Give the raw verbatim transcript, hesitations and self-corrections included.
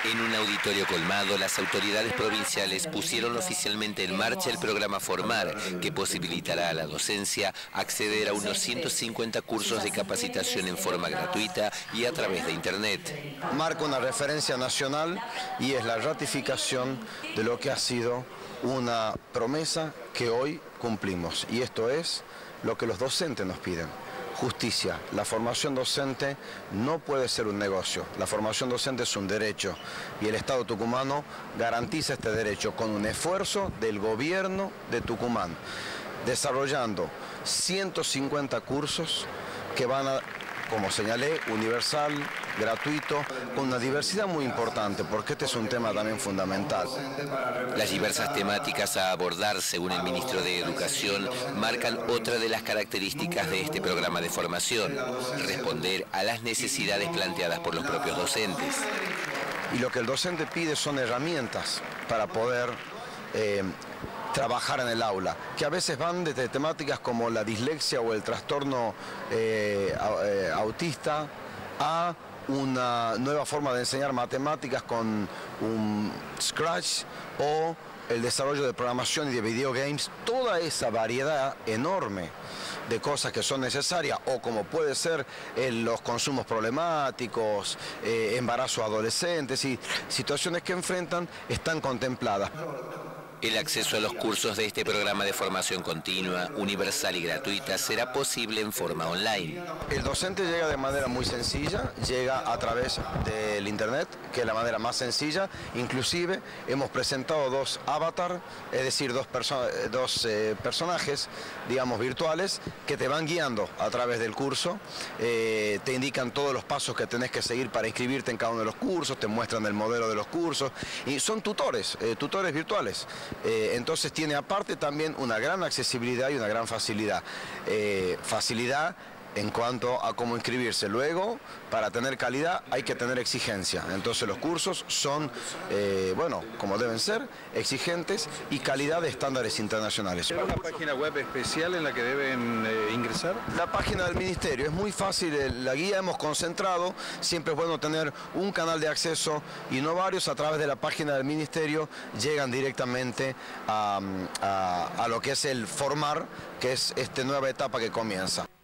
En un auditorio colmado, las autoridades provinciales pusieron oficialmente en marcha el programa Formar, que posibilitará a la docencia acceder a unos ciento cincuenta cursos de capacitación en forma gratuita y a través de Internet. Marca una referencia nacional y es la ratificación de lo que ha sido una promesa que hoy cumplimos. Y esto es lo que los docentes nos piden. Justicia. La formación docente no puede ser un negocio. La formación docente es un derecho y el Estado tucumano garantiza este derecho con un esfuerzo del gobierno de Tucumán, desarrollando ciento cincuenta cursos que van a, como señalé, universal, gratuito, con una diversidad muy importante, porque este es un tema también fundamental. Las diversas temáticas a abordar, según el ministro de Educación, marcan otra de las características de este programa de formación: responder a las necesidades planteadas por los propios docentes. Y lo que el docente pide son herramientas para poder eh, trabajar en el aula, que a veces van desde temáticas como la dislexia o el trastorno eh, eh, autista a una nueva forma de enseñar matemáticas con un Scratch o el desarrollo de programación y de videogames, toda esa variedad enorme de cosas que son necesarias, o como puede ser eh, los consumos problemáticos, eh, embarazo adolescentes y situaciones que enfrentan, están contempladas. El acceso a los cursos de este programa de formación continua, universal y gratuita será posible en forma online. El docente llega de manera muy sencilla, llega a través del Internet, que es la manera más sencilla. Inclusive hemos presentado dos avatars, es decir, dos, perso dos eh, personajes, digamos, virtuales, que te van guiando a través del curso, eh, te indican todos los pasos que tenés que seguir para inscribirte en cada uno de los cursos, te muestran el modelo de los cursos, y son tutores, eh, tutores virtuales. Eh, entonces tiene aparte también una gran accesibilidad y una gran facilidad. Eh, facilidad en cuanto a cómo inscribirse. Luego, para tener calidad hay que tener exigencia. Entonces los cursos son, eh, bueno, como deben ser, exigentes y calidad de estándares internacionales. ¿Hay una página web especial en la que deben eh, ingresar? La página del Ministerio, es muy fácil, la guía hemos concentrado, siempre es bueno tener un canal de acceso y no varios. A través de la página del Ministerio llegan directamente a, a, a lo que es el Formar, que es esta nueva etapa que comienza.